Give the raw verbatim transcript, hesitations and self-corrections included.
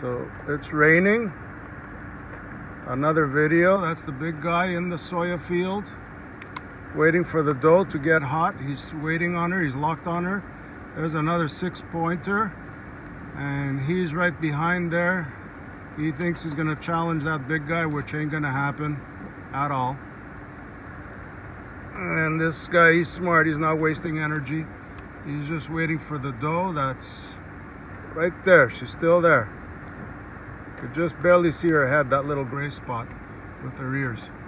So it's raining. Another video. That's the big guy in the soya field, waiting for the doe to get hot. He's waiting on her. He's locked on her. There's another six pointer, and he's right behind there. He thinks he's gonna challenge that big guy, which ain't gonna happen at all. And this guy, he's smart. He's not wasting energy. He's just waiting for the doe. That's right there. She's still there. You could just barely see her head, that little gray spot with her ears.